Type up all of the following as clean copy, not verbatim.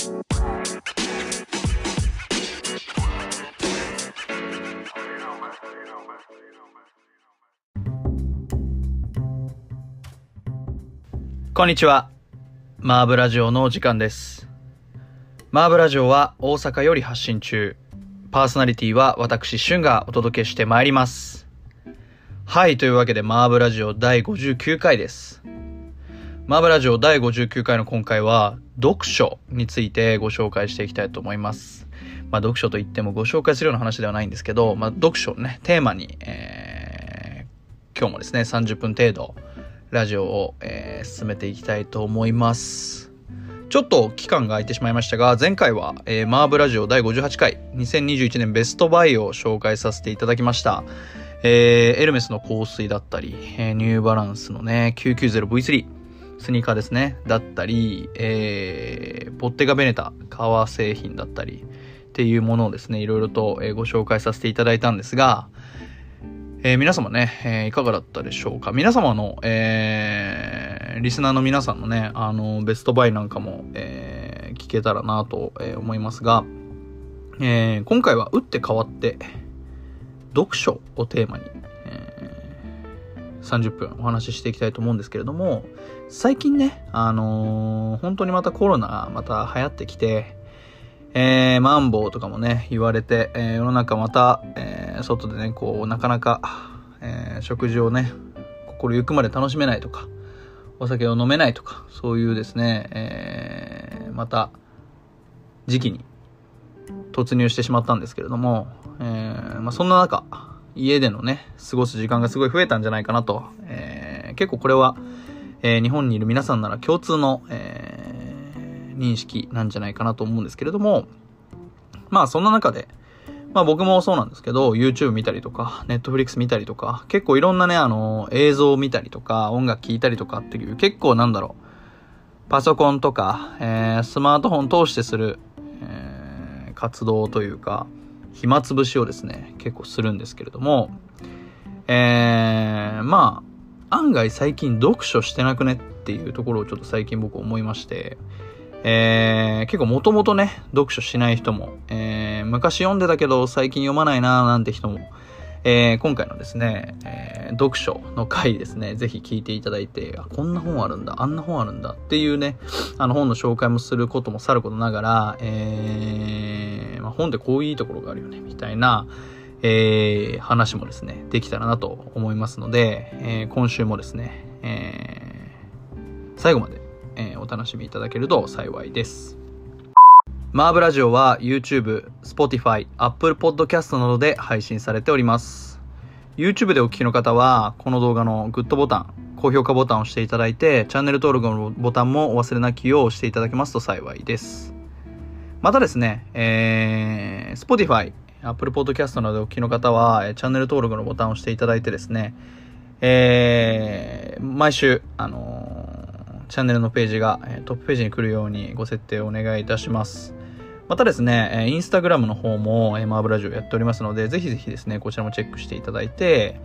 こんにちは。マーブラジオのお時間です。マーブラジオは大阪より発信中。パーソナリティは私、シュンがお届けしてまいります。はい、というわけでマーブラジオ第59回です。マーブラジオ第59回の今回は読書についてご紹介していきたいと思います。読書といってもご紹介するような話ではないんですけど、読書をね、テーマに、今日もですね、30分程度ラジオを、進めていきたいと思います。ちょっと期間が空いてしまいましたが、前回は、マーブラジオ第58回2021年ベストバイを紹介させていただきました。エルメスの香水だったり、ニューバランスのね 990V3 スニーカーですねだったり、ボッテガベネタ革製品だったりっていうものをですねいろいろと、ご紹介させていただいたんですが、皆様ね、いかがだったでしょうか。皆様の、リスナーの皆さんのねベストバイなんかも、聞けたらなと、思いますが、今回は打って変わって読書をテーマに、30分お話ししていきたいと思うんですけれども、最近ね、本当にまたコロナまた流行ってきて、マンボウとかもね言われて、世の中また、外でねこうなかなか、食事をね心ゆくまで楽しめないとか、お酒を飲めないとか、そういうですね、また時期に突入してしまったんですけれども、そんな中家でのね過ごす時間がすごい増えたんじゃないかなと、結構これは、日本にいる皆さんなら共通の、認識なんじゃないかなと思うんですけれども、そんな中で僕もそうなんですけど YouTube 見たりとか Netflix 見たりとか、結構いろんなね映像を見たりとか音楽聴いたりとかっていう、結構パソコンとか、スマートフォン通してする、活動というか暇つぶしをですね結構するんですけれども、案外最近読書してなくねっていうところをちょっと最近僕思いまして、結構もともとね読書しない人も、昔読んでたけど最近読まないななんて人も、今回のですね、読書の回ですねぜひ聞いていただいて、こんな本あるんだあんな本あるんだっていうね本の紹介もすることもさることながら、本ってこういういいところがあるよねみたいな、話もですねできたらなと思いますので、今週もですね、最後までお楽しみいただけると幸いです。マーブラジオは YouTube、Spotify、Apple Podcast などで配信されております。YouTube でお聞きの方はこの動画のグッドボタン、高評価ボタンを押していただいて、チャンネル登録のボタンもお忘れなきよう押していただけますと幸いです。またですね、Spotify、Apple Podcast などでお聞きの方はチャンネル登録のボタンを押していただいてですね、毎週チャンネルのページがトップページに来るようにご設定をお願いいたします。またですね、インスタグラムの方もマーブラジオやっておりますので、ぜひぜひですね、こちらもチェックしていただいて、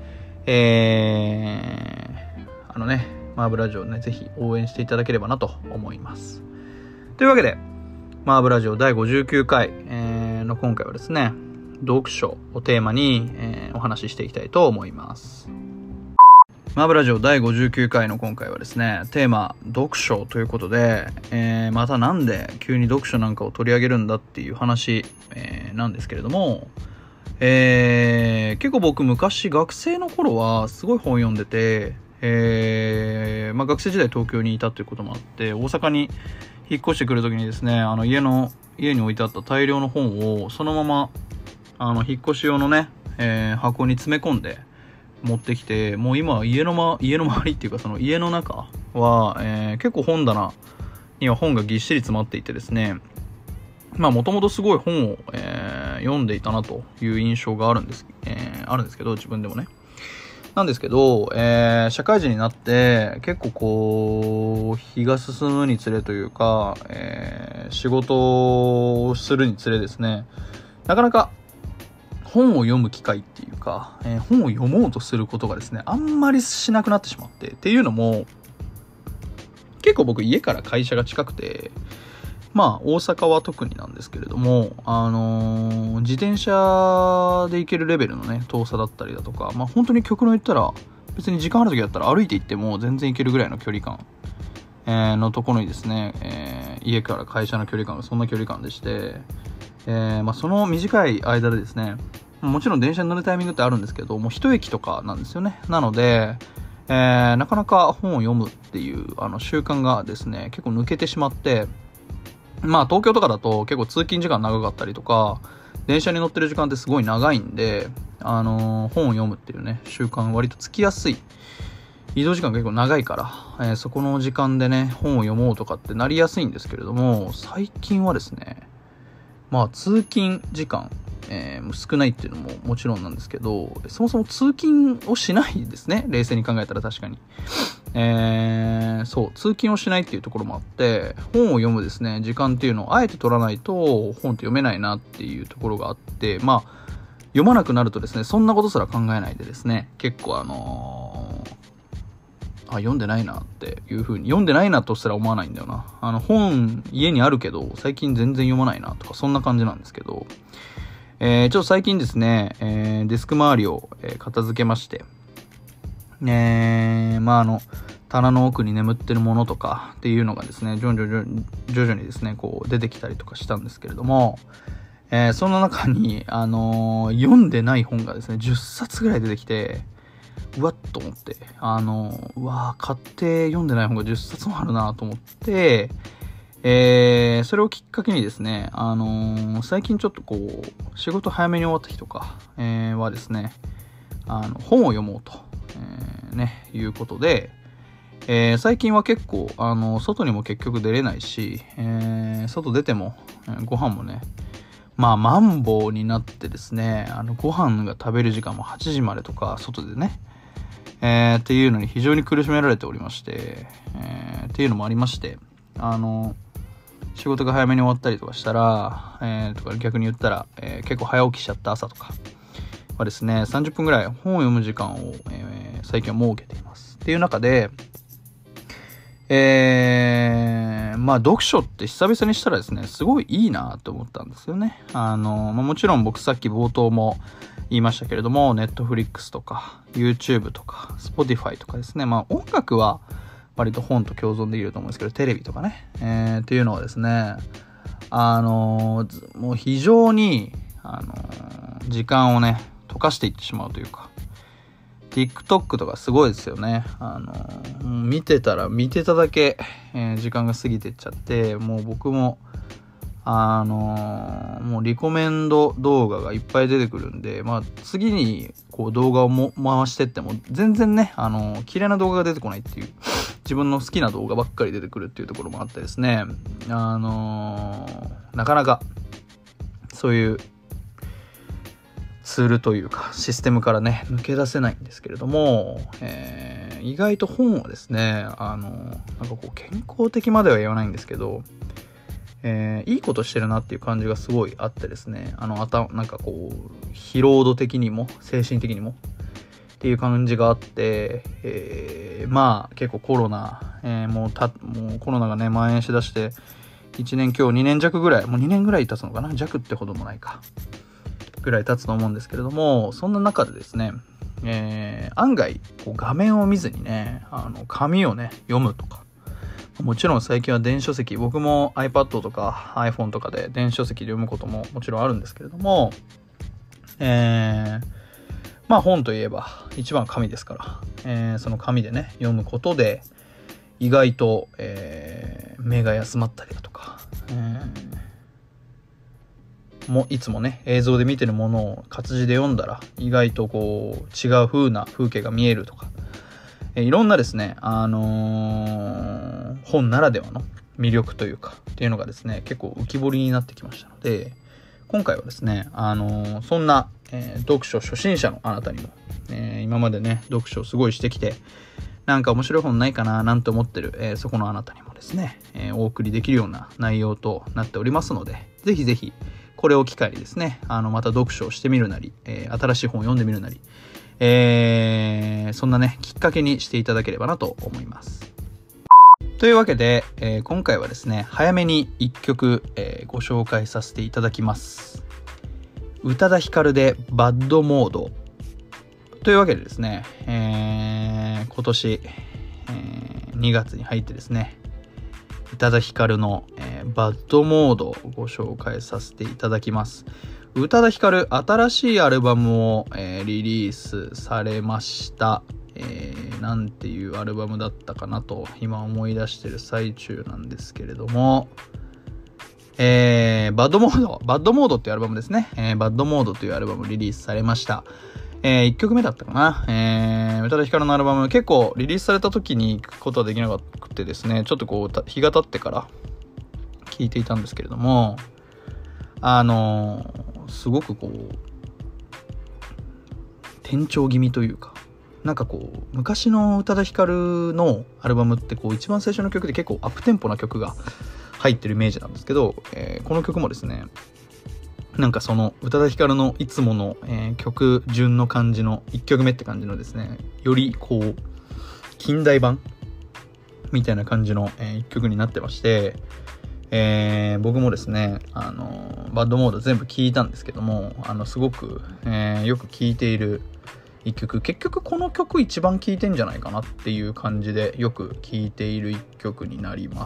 マーブラジオね、ぜひ応援していただければなと思います。というわけで、マーブラジオ第59回、の今回はですね、読書をテーマに、お話ししていきたいと思います。マーブラジオ第59回の今回はですね、テーマ読書ということで、またなんで急に読書なんかを取り上げるんだっていう話、なんですけれども、結構僕昔学生の頃はすごい本読んでて、学生時代東京にいたということもあって、大阪に引っ越してくる時にですね、家に置いてあった大量の本をそのまま引っ越し用のね、箱に詰め込んで持ってきて、もう今家の周りっていうかその家の中は、結構本棚には本がぎっしり詰まっていてですね、もともとすごい本を、読んでいたなという印象があるんですけど、自分でもねなんですけど、社会人になって結構こう日が進むにつれというか、仕事をするにつれですね、なかなか本を読む機会っていうか、本を読もうとすることがですねあんまりしなくなってしまって、っていうのも結構僕家から会社が近くて、 まあ大阪は特になんですけれども、自転車で行けるレベルのね遠さだったりだとか、まあ本当に極論言ったら別に時間ある時だったら歩いて行っても全然行けるぐらいの距離感、のところにですね、家から会社の距離感がそんな距離感でして、まあその短い間でですね、もちろん電車に乗るタイミングってあるんですけど、もう一駅とかなんですよね。なので、なかなか本を読むっていう習慣がですね結構抜けてしまって、まあ東京とかだと結構通勤時間長かったりとか電車に乗ってる時間ってすごい長いんで、本を読むっていうね習慣割とつきやすい。移動時間が結構長いから、そこの時間でね本を読もうとかってなりやすいんですけれども、最近はですね、まあ通勤時間、少ないっていうのももちろんなんですけど、そもそも通勤をしないですね。冷静に考えたら確かに。そう通勤をしないっていうところもあって、本を読むですね時間っていうのをあえて取らないと本って読めないなっていうところがあって、まあ読まなくなるとですねそんなことすら考えないでですね、結構読んでないなっていう風に、読んでないなとすら思わないんだよな。本家にあるけど最近全然読まないなとかそんな感じなんですけど、ちょっと最近ですね、デスク周りを、片付けまして、まあ棚の奥に眠ってるものとかっていうのがですね徐々にですねこう出てきたりとかしたんですけれども、その中に読んでない本がですね10冊ぐらい出てきて、うわっと思って、うわ買って読んでない本が10冊もあるなと思って、それをきっかけにですね、最近ちょっとこう仕事早めに終わった日とか、はですね本を読もうと、いうことで、最近は結構外にも結局出れないし、外出ても、ご飯もねまあマンボウになってですね、ご飯が食べる時間も8時までとか外でね、っていうのに非常に苦しめられておりまして、っていうのもありまして、仕事が早めに終わったりとかしたら、とか逆に言ったら、結構早起きしちゃった朝とかはですね30分ぐらい本を読む時間を、最近は設けています。っていう中で、まあ読書って久々にしたらですねすごいいいなと思ったんですよね。もちろん僕さっき冒頭も言いましたけれども、Netflix とか YouTube とか Spotify とかですね、まあ音楽は割と本と共存できると思うんですけど、テレビとかね、っていうのはですねもう非常に時間をね溶かしていってしまうというか、TikTok とかすごいですよね。見てただけ、時間が過ぎてっちゃって、もう僕ももうリコメンド動画がいっぱい出てくるんで、まあ次にこう動画を回してっても全然ね綺麗な動画が出てこないっていう、自分の好きな動画ばっかり出てくるっていうところもあってですね、なかなかそういうツールというかシステムからね抜け出せないんですけれども、意外と本はですねなんかこう健康的までは言わないんですけど、いいことしてるなっていう感じがすごいあってですね、なんかこう疲労度的にも精神的にもっていう感じがあって、まあ結構コロナ、もうコロナがね蔓延しだして1年今日2年弱ぐらい、もう2年ぐらい経つのかな、弱ってほどもないかぐらい経つと思うんですけれども、そんな中でですね、案外こう画面を見ずにね紙をね読むとか、もちろん最近は電子書籍、僕も iPad とか iPhone とかで電子書籍で読むことももちろんあるんですけれども、まあ本といえば一番紙ですから、その紙でね読むことで意外と、目が休まったりだとか、いつもね映像で見てるものを活字で読んだら意外とこう違う風な風景が見えるとか、いろんなですね、本ならではの魅力というかっていうのがですね結構浮き彫りになってきましたので、今回はですねそんな、読書初心者のあなたにも、今までね読書をすごいしてきてなんか面白い本ないかななんて思ってる、そこのあなたにもですね、お送りできるような内容となっておりますので、ぜひぜひこれを機会にですねまた読書をしてみるなり、新しい本を読んでみるなり、そんなねきっかけにしていただければなと思います。 というわけで、今回はですね、早めに1曲、ご紹介させていただきます。宇多田ヒカルでバッドモード。というわけでですね、今年、2月に入ってですね、宇多田ヒカルの、バッドモードをご紹介させていただきます。宇多田ヒカル新しいアルバムを、リリースされました。なんていうアルバムだったかなと今思い出してる最中なんですけれども、バッドモードっていうアルバムですね。バッドモードというアルバムリリースされました。1曲目だったかな。宇多田ヒカルのアルバム結構リリースされた時に行くことはできなくてですね、ちょっとこう日が経ってから聴いていたんですけれども、すごくこう転調気味というか、なんかこう昔の宇多田ヒカルのアルバムってこう一番最初の曲で結構アップテンポな曲が入ってるイメージなんですけど、この曲もですね、なんかその宇多田ヒカルのいつもの、曲順の感じの1曲目って感じのですね、よりこう近代版みたいな感じの、1曲になってまして、僕もですねバッドモード全部聴いたんですけども、すごく、よく聴いている一曲、結局この曲一番聴いてんじゃないかなっていう感じでよく聴いている一曲になります。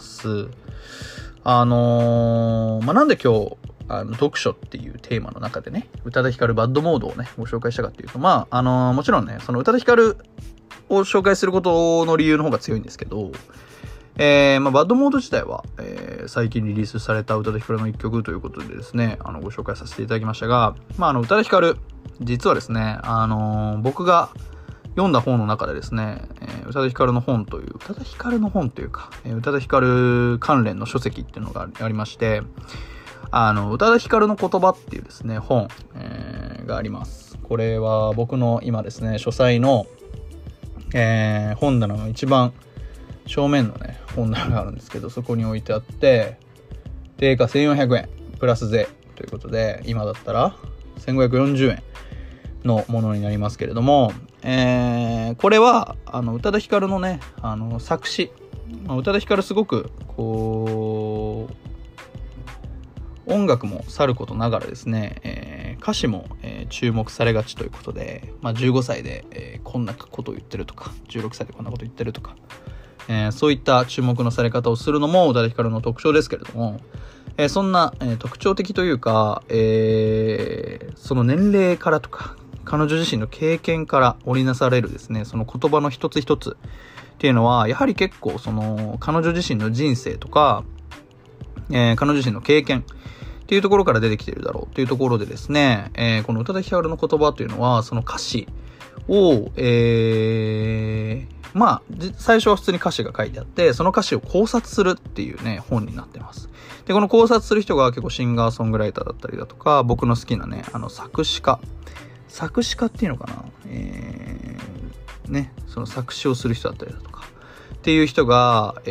なんで今日読書っていうテーマの中でね、宇多田ヒカルバッドモードをねご紹介したかっていうと、もちろんねその宇多田ヒカルを紹介することの理由の方が強いんですけど、バッドモード自体は、最近リリースされた宇多田ヒカルの一曲ということでですね、ご紹介させていただきましたが、宇多田ヒカル実はですね、僕が読んだ本の中でですね、宇多田ヒカルの本というか、宇多田ヒカル関連の書籍っていうのがありまして、宇多田ヒカルの言葉っていうですね、本、があります。これは僕の今ですね、書斎の、本棚の一番正面のね、本棚があるんですけど、そこに置いてあって、定価1400円プラス税ということで、今だったら1540円のものになりますけれども、これは宇多田ヒカルのね作詞、宇多田ヒカルすごくこう音楽もさることながらですね、歌詞も、注目されがちということで、15歳で、こんなことを言ってるとか、16歳でこんなこと言ってるとか、そういった注目のされ方をするのも宇多田ヒカルの特徴ですけれども、そんな、特徴的というか、その年齢からとか彼女自身の経験から織りなされるですね、その言葉の一つ一つっていうのはやはり結構その彼女自身の人生とか、彼女自身の経験っていうところから出てきているだろうというところでですね、この宇多田ヒカルの言葉というのはその歌詞を、最初は普通に歌詞が書いてあって、その歌詞を考察するっていうね本になってます。でこの考察する人が結構シンガーソングライターだったりだとか、僕の好きなね作詞家っていうのかな、その作詞をする人だったりだとかっていう人が、書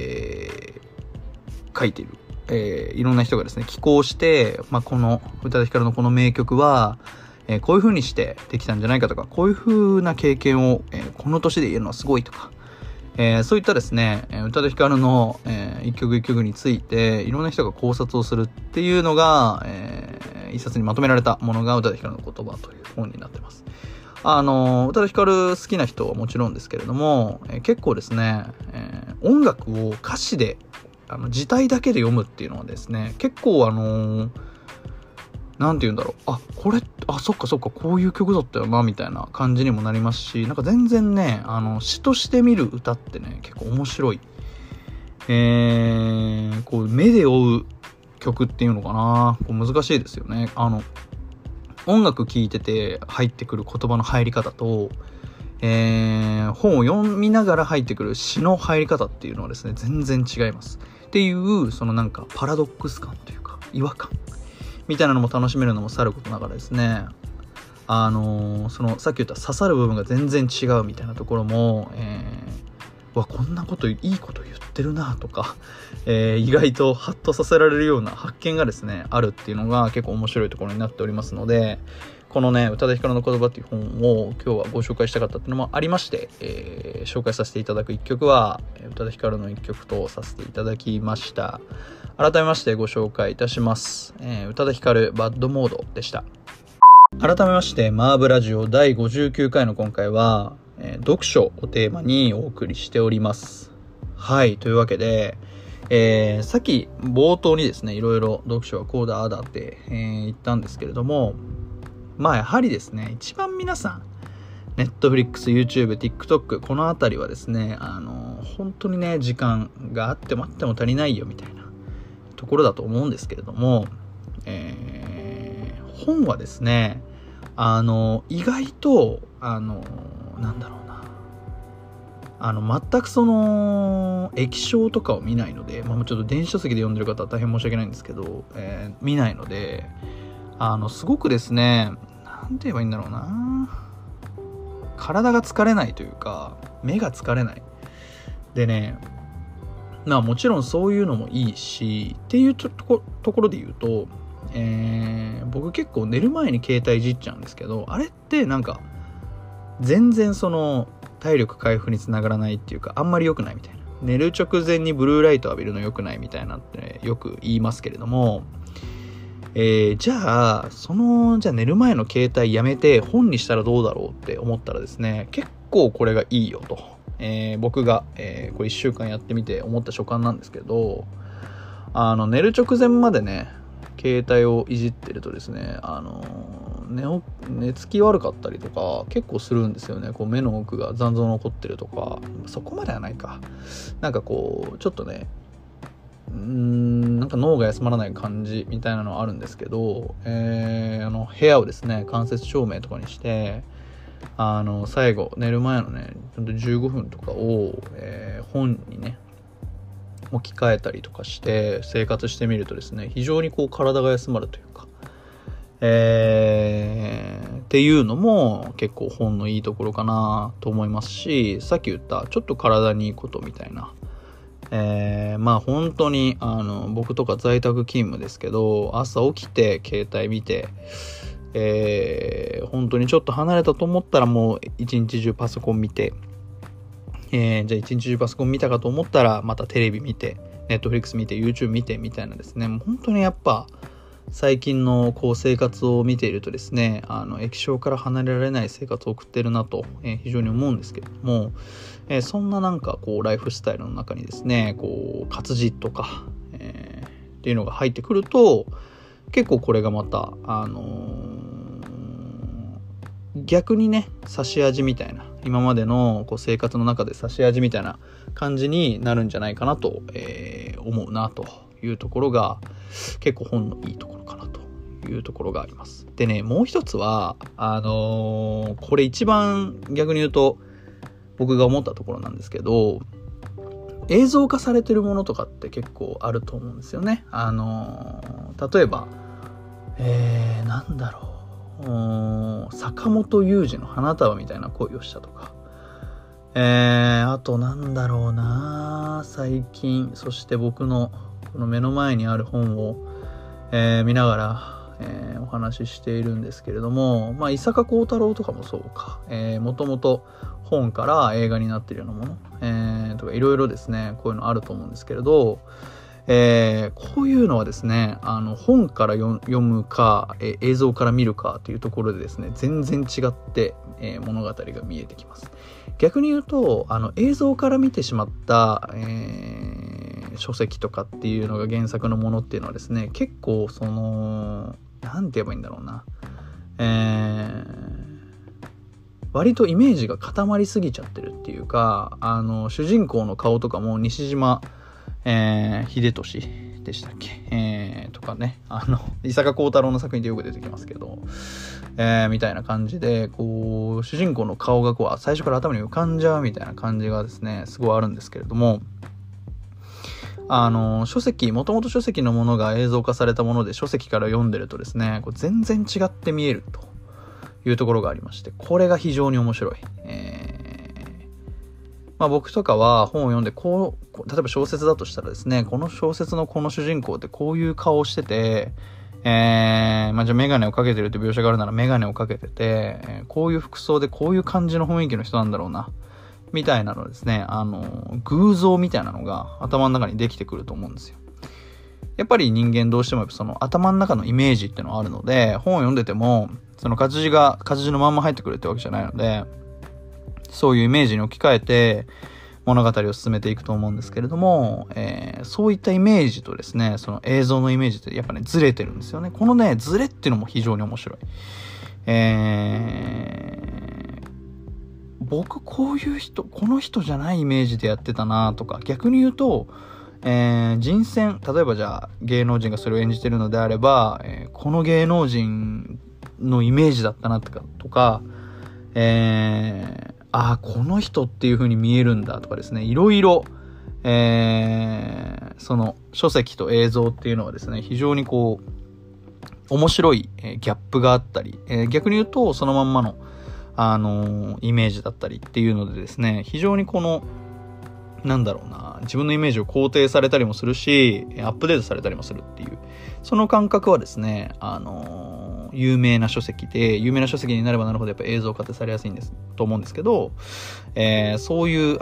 いている、いろんな人がですね寄稿して、この宇多田ヒカルのこの名曲は、こういう風にしてできたんじゃないかとか、こういう風な経験を、この年で言えるのはすごいとか、そういったですね宇多田ヒカルの、一曲一曲についていろんな人が考察をするっていうのが、一冊にまとめられたものが宇多田ヒカルの言葉という本になってます。宇多田ヒカル好きな人はもちろんですけれども、結構ですね、音楽を歌詞で字体だけで読むっていうのはですね、結構なんて言うんだろう、そっかこういう曲だったよなみたいな感じにもなりますし、なんか全然ね詩として見る歌ってね結構面白い、こう目で追う曲っていうのかな、こう難しいですよね。音楽聴いてて入ってくる言葉の入り方と、本を読みながら入ってくる詩の入り方っていうのはですね全然違いますっていう、そのなんかパラドックス感というか違和感みたいなのも楽しめるのもさることながらですね、そのさっき言った刺さる部分が全然違うみたいなところも、こんなこといいこと言ってるなとか、意外とハッとさせられるような発見がですねあるっていうのが結構面白いところになっておりますので、 このね、宇多田ヒカルの言葉っていう本を今日はご紹介したかったっていうのもありまして、紹介させていただく一曲は宇多田ヒカルの一曲とさせていただきました。改めましてご紹介いたします。宇多田ヒカルバッドモードでした。改めましてマーブラジオ第59回の今回は、読書をテーマにお送りしております。はい、というわけで、さっき冒頭にですね、いろいろ読書はこうだああだって、言ったんですけれども、まあやはりですね、一番皆さんNetflix、YouTube、TikTok このあたりはですね、本当にね、時間があってもあっても足りないよみたいなところだと思うんですけれども、本はですね、意外となんだろうな、全くその液晶とかを見ないので、ちょっと電子書籍で読んでる方は大変申し訳ないんですけど、見ないので、すごくですね、なんて言えばいいんだろうな、体が疲れないというか、目が疲れないでね、もちろんそういうのもいいしっていうところで言うと、僕結構寝る前に携帯いじっちゃうんですけど、あれってなんか全然その体力回復につながらないっていうか、あんまり良くないみたいな、寝る直前にブルーライト浴びるの良くないみたいなって、よく言いますけれども、じゃあ寝る前の携帯やめて本にしたらどうだろうって思ったらですね、結構これがいいよと、僕が、これ1週間やってみて思った所感なんですけど、寝る直前までね携帯をいじってるとですね、寝つき悪かったりとか結構するんですよね。こう目の奥が残像残ってるとか、そこまではないか、なんかこうちょっとね、なんか脳が休まらない感じみたいなのはあるんですけど、部屋をですね間接照明とかにして、最後寝る前のねちょっと15分とかを、本にね置き換えたりとかして生活してみるとですね、非常にこう体が休まるというか、っていうのも結構本のいいところかなと思いますし、さっき言ったちょっと体にいいことみたいな、本当に僕とか在宅勤務ですけど、朝起きて携帯見て、本当にちょっと離れたと思ったらもう一日中パソコン見て、じゃあ一日中パソコン見たかと思ったらまたテレビ見て、Netflix 見て、YouTube 見てみたいなですね、もう本当にやっぱ最近のこう生活を見ているとですね、液晶から離れられない生活を送ってるなと、非常に思うんですけれども、そんななんかこうライフスタイルの中にですね、こう活字とか、っていうのが入ってくると、結構これがまた逆にね、差し味みたいな、今までのこう生活の中で差し味みたいな感じになるんじゃないかなと、思うなというところが結構本のいいところかなというところがあります。でね、もう一つはこれ一番逆に言うと僕が思ったところなんですけど、映像化されてるものとかって結構あると思うんですよね。例えばなんだろう、坂本雄二の花束みたいな恋をしたとか、あとなんだろうな、最近そして僕のこの目の前にある本を、見ながら、お話ししているんですけれども、伊坂幸太郎とかもそうか、もともと本から映画になっているようなもの、とかいろいろですね、こういうのあると思うんですけれど、こういうのはですね、本から読むか、映像から見るかというところでですね、全然違って、物語が見えてきます。逆に言うと映像から見てしまった、書籍とかっていうのが原作のものっていうのはですね、結構そのなんて言えばいいんだろうな、割とイメージが固まりすぎちゃってるっていうか、主人公の顔とかも西島秀俊でしたっけ、とかね、伊坂幸太郎の作品でよく出てきますけど、みたいな感じでこう主人公の顔がこう最初から頭に浮かんじゃうみたいな感じがですね、すごいあるんですけれども、書籍、もともと書籍のものが映像化されたもので書籍から読んでるとですね、こう全然違って見えるというところがありまして、これが非常に面白い。僕とかは本を読んで例えば小説だとしたらですね、この小説のこの主人公ってこういう顔をしてて、 じゃあメガネをかけてるって描写があるならメガネをかけてて、こういう服装でこういう感じの雰囲気の人なんだろうな、みたいなのですね、偶像みたいなのが頭の中にできてくると思うんですよ。やっぱり人間どうしてもその頭の中のイメージっていうのはあるので、本を読んでても、その活字のまんま入ってくるってわけじゃないので、そういうイメージに置き換えて物語を進めていくと思うんですけれども、そういったイメージとですね、その映像のイメージってやっぱね、ずれてるんですよね。このね、ずれっていうのも非常に面白い。僕この人じゃないイメージでやってたなとか、逆に言うと、人選、例えばじゃあ芸能人がそれを演じてるのであれば、この芸能人のイメージだったなとか、この人っていう風に見えるんだとかですね、いろいろ、その書籍と映像っていうのはですね、非常にこう面白い、ギャップがあったり、逆に言うとそのまんまのイメージだったりっていうのでですね、非常にこの自分のイメージを肯定されたりもするし、アップデートされたりもするっていう、その感覚はですね、有名な書籍になればなるほどやっぱ映像化ってされやすいと思うんですけど、そういう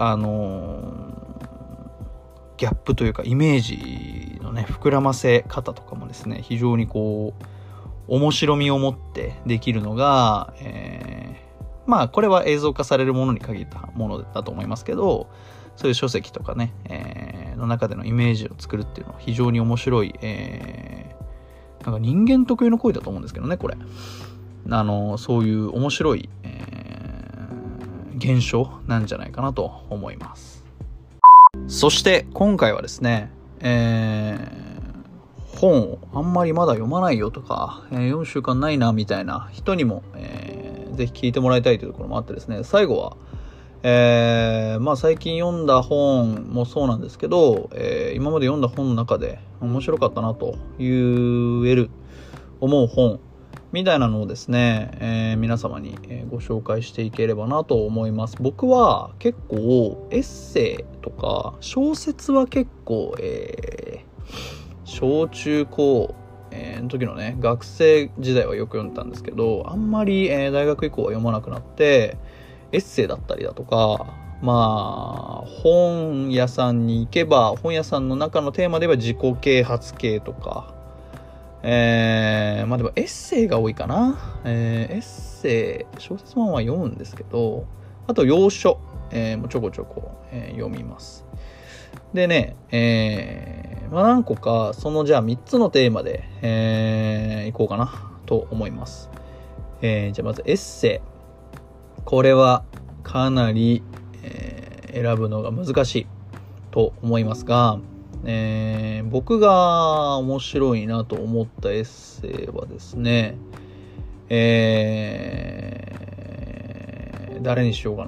ギャップというかイメージのね、膨らませ方とかもですね、非常にこう面白みを持ってできるのが、これは映像化されるものに限ったものだと思いますけど、そういう書籍とかね、の中でのイメージを作るっていうのは非常に面白い、なんか人間特有の行為だと思うんですけどね、これ。そういう面白い、現象なんじゃないかなと思います。そして今回はですね、本をあんまりまだ読まないよとか、読む習慣ないなみたいな人にも、ぜひ聞いてもらいたいというところもあってですね、最後は最近読んだ本もそうなんですけど、今まで読んだ本の中で面白かったなと思う本みたいなのをですね、皆様にご紹介していければなと思います。僕は結構エッセイとか小説は結構、小中高の時のね、学生時代はよく読んでたんですけど、あんまり、大学以降は読まなくなって、エッセイだったりだとか、本屋さんに行けば本屋さんの中のテーマでは自己啓発系とか、でもエッセイが多いかな。エッセイ、小説本は読むんですけど、あと洋書、もちょこちょこ、読みます。でね、何個かじゃあ3つのテーマで、いこうかなと思います。じゃあまずエッセイ。これはかなり、選ぶのが難しいと思いますが、僕が面白いなと思ったエッセイはですね、誰にしようか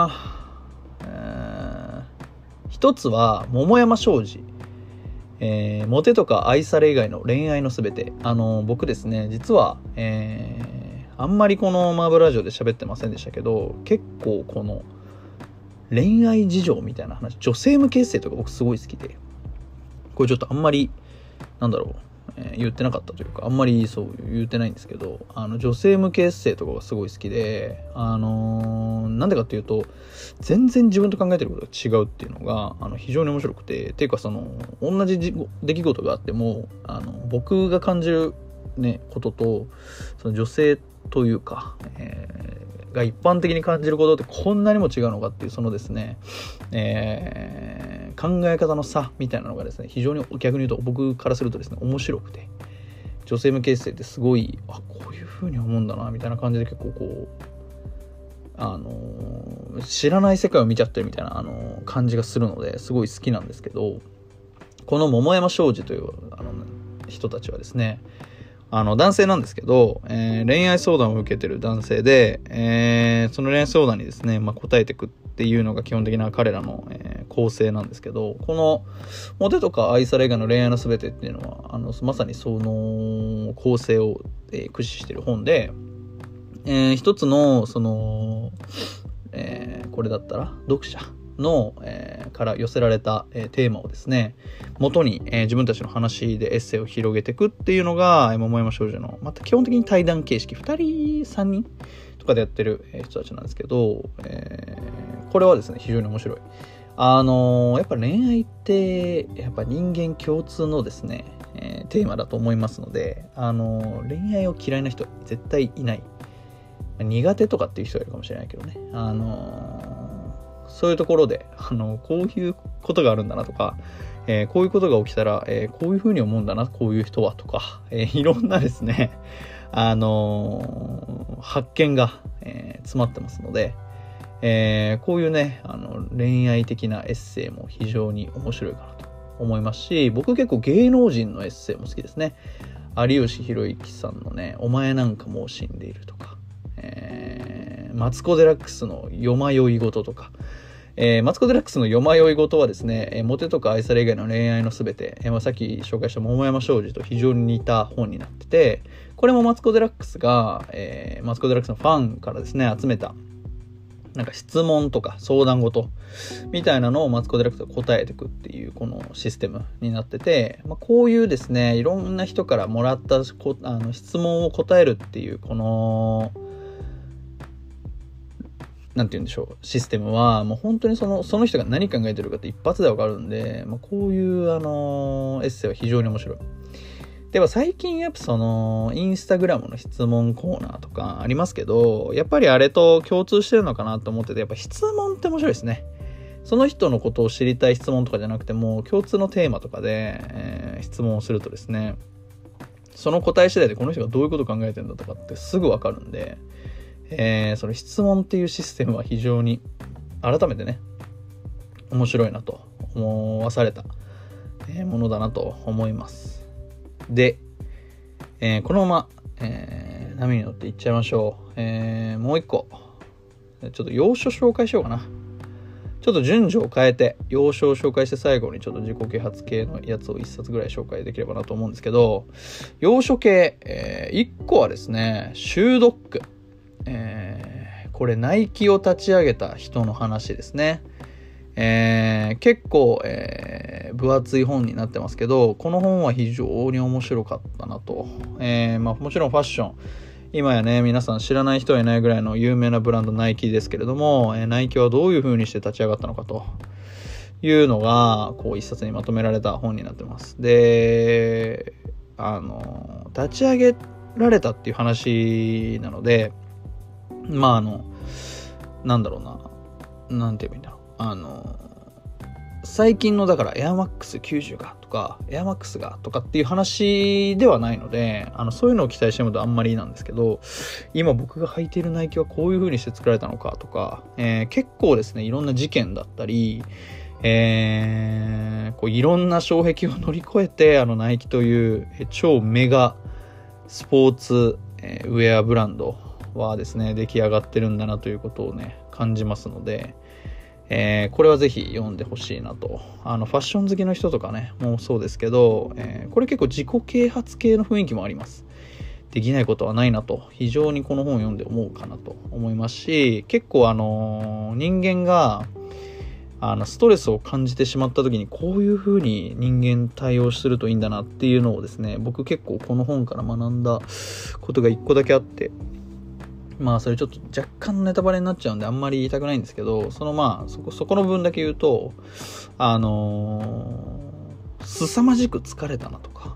な。一つは桃山商事、モテとか愛され以外の恋愛のすべて。僕ですね、実は、あんまりこのマーブラジオで喋ってませんでしたけど、結構この恋愛事情みたいな話、女性向けエッセイとか僕すごい好きで、これちょっとあんまり言ってなかったというか、あんまりそう言ってないんですけど、女性向けエッセイとかがすごい好きで、なんでかっていうと、全然自分と考えてることが違うっていうのが非常に面白くて、っていうか同じ出来事があっても僕が感じるねことと、その女性というか、が一般的に感じることってこんなにも違うのかっていう、そのですね、考え方の差みたいなのがですね、非常に逆に言うと僕からするとですね、面白くて、女性向けエッセイってすごいこういう風に思うんだなみたいな感じで、結構こう知らない世界を見ちゃってるみたいな感じがするので、すごい好きなんですけど、この桃山商事という人たちはですね、男性なんですけど、恋愛相談を受けてる男性で、その恋愛相談にですね、答えていくっていうのが基本的な彼らの、構成なんですけど、このモテとか愛され以外の恋愛のすべてっていうのはまさにその構成を、駆使している本で、一つのこれだったら読者の、から寄せられた、テーマをですね元に、自分たちの話でエッセイを広げていくっていうのが桃山少女のまた基本的に対談形式2人3人とかでやってる人たちなんですけど、これはですね非常に面白い。やっぱ恋愛ってやっぱ人間共通のですね、テーマだと思いますので、恋愛を嫌いな人絶対いない。苦手とかっていう人がいるかもしれないけどね、そういうところでこういうことがあるんだなとか、こういうことが起きたら、こういうふうに思うんだなこういう人はとか、いろんなですね発見が、詰まってますので、こういうね恋愛的なエッセイも非常に面白いかなと思いますし、僕結構芸能人のエッセイも好きですね。有吉弘行さんのねお前なんかもう死んでいるとか、マツコ・デラックスのよまよいごととか、マツコ・デラックスのよまよいごとはですね、モテとか愛され以外の恋愛のすべて、さっき紹介した桃山商事と非常に似た本になってて、これもマツコ・デラックスが、マツコ・デラックスのファンからですね集めたなんか質問とか相談事みたいなのをマツコ・デラックスが答えていくっていうこのシステムになってて、こういうですねいろんな人からもらった質問を答えるっていうこのなんて言うんでしょうシステムはもう本当にその人が何考えてるかって一発でわかるんで、こういうエッセイは非常に面白い。では最近やっぱインスタグラムの質問コーナーとかありますけど、やっぱりあれと共通してるのかなと思ってて、やっぱ質問って面白いですね。その人のことを知りたい質問とかじゃなくても共通のテーマとかで、質問をするとですね、その答え次第でこの人がどういうことを考えてるんだとかってすぐわかるんで、その質問っていうシステムは非常に改めてね面白いなと思わされたものだなと思います。で、このまま、波に乗っていっちゃいましょう。もう一個ちょっと要所紹介しようかな。ちょっと順序を変えて要所を紹介して最後にちょっと自己啓発系のやつを一冊ぐらい紹介できればなと思うんですけど、要所系、1個はですねシュードック、これナイキを立ち上げた人の話ですね。結構、分厚い本になってますけど、この本は非常に面白かったなと。もちろんファッション今やね皆さん知らない人はいないぐらいの有名なブランドナイキですけれども、ナイキはどういう風にして立ち上がったのかというのがこう一冊にまとめられた本になってます。で立ち上げられたっていう話なので、なんだろうな、なんて言えばいいんだろう、最近のだからエアマックス90がとかエアマックスがとかっていう話ではないので、そういうのを期待してもとあんまりなんですけど、今僕が履いているナイキはこういう風にして作られたのかとか、結構ですねいろんな事件だったり、こういろんな障壁を乗り越えてナイキという超メガスポーツ、ウェアブランドはですね出来上がってるんだなということをね感じますので、これはぜひ読んでほしいなと。ファッション好きの人とかねもうそうですけど、これ結構自己啓発系の雰囲気もあります。できないことはないなと非常にこの本を読んで思うかなと思いますし、結構人間がストレスを感じてしまった時にこういう風に人間対応するといいんだなっていうのをですね僕結構この本から学んだことが一個だけあって、それちょっと若干ネタバレになっちゃうんであんまり言いたくないんですけど、そこの分だけ言うと凄まじく疲れたなとか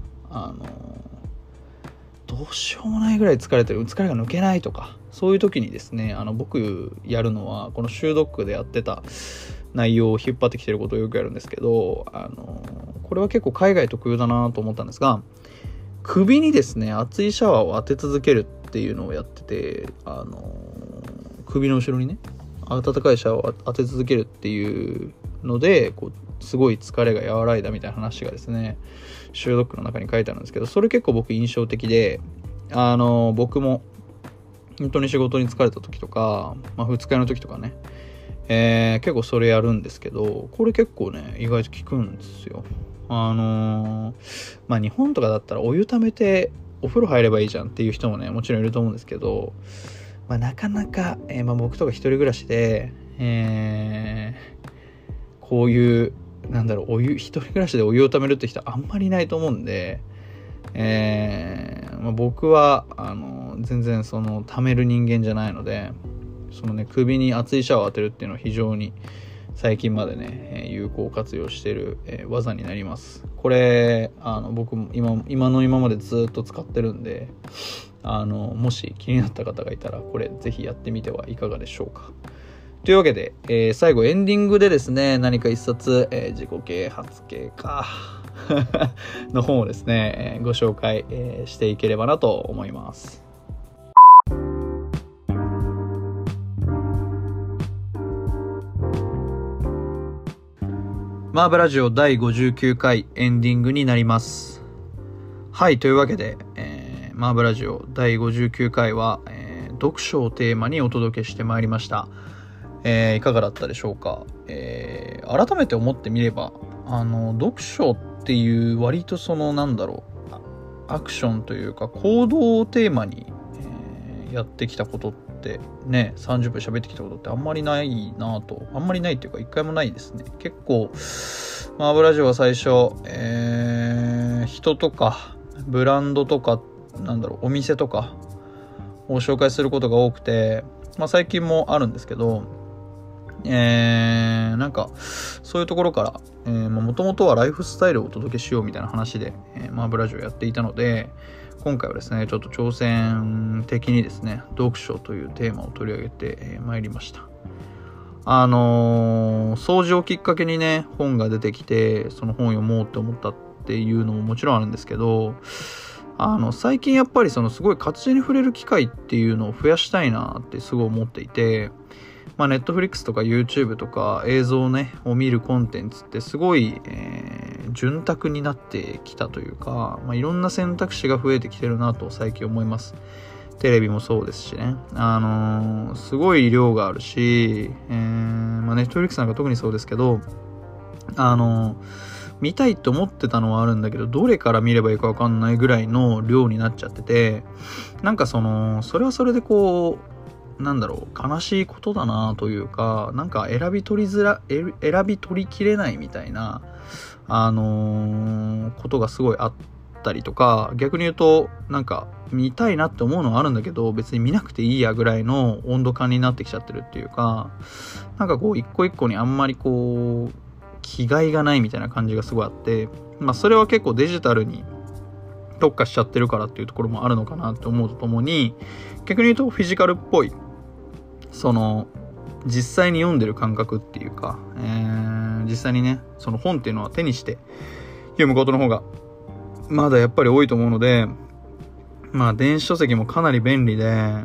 どうしようもないぐらい疲れてる、疲れが抜けないとか、そういう時にですね僕やるのはこのシュードックでやってた内容を引っ張ってきてることをよくやるんですけど、これは結構海外特有だなと思ったんですが、首にですね熱いシャワーを当て続けるっていうのをやってて、首の後ろにね温かいシャワーを当て続けるっていうのでこうすごい疲れが和らいだみたいな話がですねシュードックの中に書いてあるんですけど、それ結構僕印象的で、僕も本当に仕事に疲れた時とか、二日酔いの時とかね、結構それやるんですけど、これ結構ね意外と効くんですよ。日本とかだったらお湯溜めてお風呂入ればいいじゃんっていう人もねもちろんいると思うんですけど、なかなか、僕とか一人暮らしで、 こういう一人暮らしでお湯をためるって人あんまりいないと思うんで、僕は全然そのためる人間じゃないので、そのね首に熱いシャワーを当てるっていうのは非常に最近までね有効活用している、技になります。これ僕今までずっと使ってるんで、もし気になった方がいたらこれぜひやってみてはいかがでしょうか。というわけで、最後エンディングでですね、何か一冊、自己啓発系かの本をですね、ご紹介、していければなと思います。マーブラジオ第59回エンディングになります。はい、というわけで、マーブラジオ第59回は、読書をテーマにお届けしてまいりました。いかがだったでしょうか。改めて思ってみれば読書っていう割とそのアクションというか行動をテーマに、やってきたことってね、30分喋ってきたことってあんまりないっていうか一回もないですね。結構マーブラジオは最初、人とかブランドとかお店とかを紹介することが多くて、最近もあるんですけど、そういうところからもともとはライフスタイルをお届けしようみたいな話で、マーブラジオやっていたので、今回はですねちょっと挑戦的にですね読書というテーマを取り上げてまいりました。掃除をきっかけにね本が出てきて、その本を読もうって思ったっていうのももちろんあるんですけど、最近やっぱりすごい活字に触れる機会っていうのを増やしたいなってすごい思っていて、ネットフリックスとか YouTube とか映像を見るコンテンツってすごい、潤沢になってきたというか、いろんな選択肢が増えてきてるなと最近思います。テレビもそうですしね、すごい量があるし、ネットフリックスなんか特にそうですけど、見たいと思ってたのはあるんだけど、どれから見ればいいか分かんないぐらいの量になっちゃってて、それはそれで悲しいことだなというか、選び取りきれないみたいなことがすごいあったりとか、逆に言うと見たいなって思うのはあるんだけど別に見なくていいやぐらいの温度感になってきちゃってるっていうか、一個一個にあんまり気概がないみたいな感じがすごいあって、それは結構デジタルに特化しちゃってるからっていうところもあるのかなって思うとともに、逆に言うとフィジカルっぽい実際に読んでる感覚っていうか、実際にねその本っていうのは手にして読むことの方がまだやっぱり多いと思うので、電子書籍もかなり便利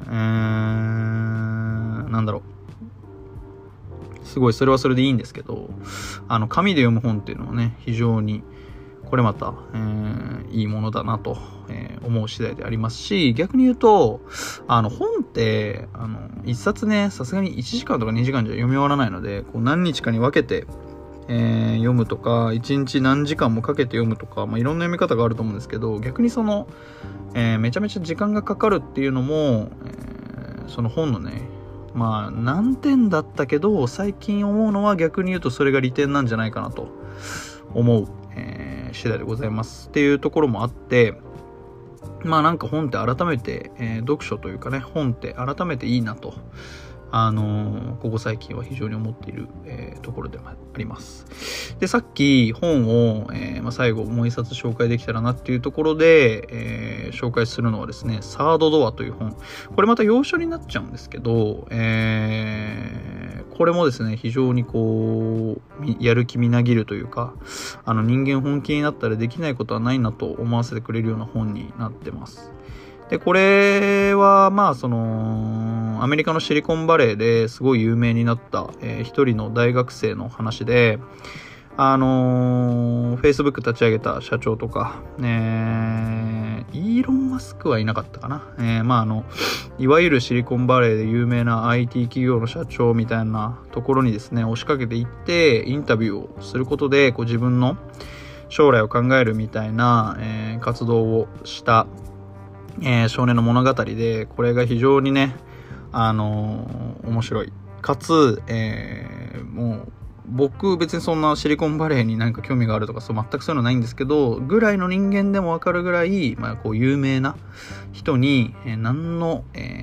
ですごいそれはそれでいいんですけど、紙で読む本っていうのはね非常にこれまた、いいものだなと、思う次第でありますし、逆に言うと本って一冊ねさすがに1時間とか2時間じゃ読み終わらないので、何日かに分けて、読むとか1日何時間もかけて読むとか、いろんな読み方があると思うんですけど、逆にめちゃめちゃ時間がかかるっていうのも、その本のね難点だったけど最近思うのは逆に言うとそれが利点なんじゃないかなと思う、次第でございますっていうところもあって、本って改めて、読書というかね本って改めていいなとここ最近は非常に思っている、ところでもあります。でさっき本を、最後もう一冊紹介できたらなっていうところで、紹介するのはですねサードドアという本。これまた洋書になっちゃうんですけど、これもですね非常にやる気みなぎるというか、人間本気になったらできないことはないなと思わせてくれるような本になってます。でこれはアメリカのシリコンバレーですごい有名になった、一人の大学生の話で、Facebook 立ち上げた社長とか、イーロン・マスクはいなかったかな、いわゆるシリコンバレーで有名な IT 企業の社長みたいなところにですね押しかけていってインタビューをすることで自分の将来を考えるみたいな、活動をした、少年の物語で、これが非常にね面白いかつ、もう僕別にそんなシリコンバレーに何か興味があるとか全くそういうのないんですけど、ぐらいの人間でもわかるぐらい、こう有名な人に、何の、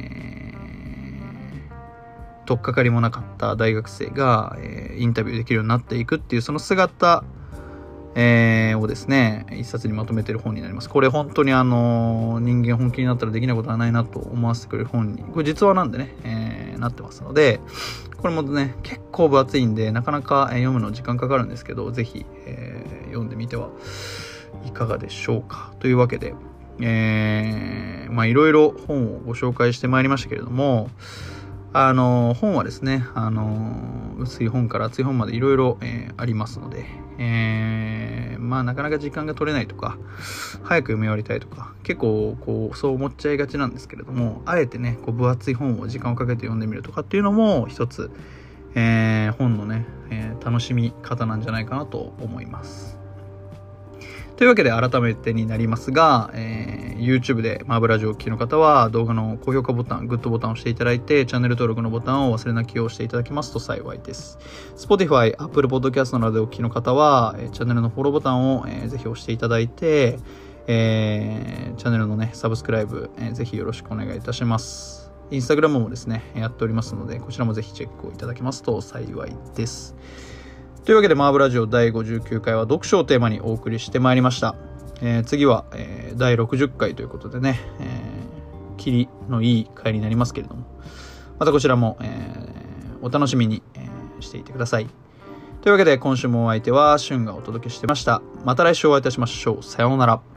取っかかりもなかった大学生が、インタビューできるようになっていくっていうその姿、をですね、一冊にまとめてる本になります。これ本当に人間本気になったらできないことはないなと思わせてくれる本に、これ実話なんでね、なってますので、これもね、結構分厚いんで、なかなか読むの時間かかるんですけど、ぜひ、読んでみてはいかがでしょうか。というわけで、いろいろ本をご紹介してまいりましたけれども、本はですね、薄い本から厚い本までいろいろありますので、なかなか時間が取れないとか、早く読み終わりたいとか、結構そう思っちゃいがちなんですけれども、あえてね、分厚い本を時間をかけて読んでみるとかっていうのも一つ、本のね、楽しみ方なんじゃないかなと思います。というわけで改めてになりますが、YouTube でマーブラジオをお聞きの方は動画の高評価ボタン、グッドボタンを押していただいて、チャンネル登録のボタンをお忘れなきを押していただけますと幸いです。Spotify、Apple Podcast などでお聞きの方は、チャンネルのフォローボタンを、ぜひ押していただいて、チャンネルのね、サブスクライブ、ぜひよろしくお願いいたします。インスタグラムもですね、やっておりますので、こちらもぜひチェックをいただけますと幸いです。というわけでマーブラジオ第59回は読書をテーマにお送りしてまいりました。次は、第60回ということでね、キリのいい回になりますけれども、またこちらも、お楽しみに、していてください。というわけで今週もお相手はシュンがお届けしてました。また来週お会いいたしましょう。さようなら。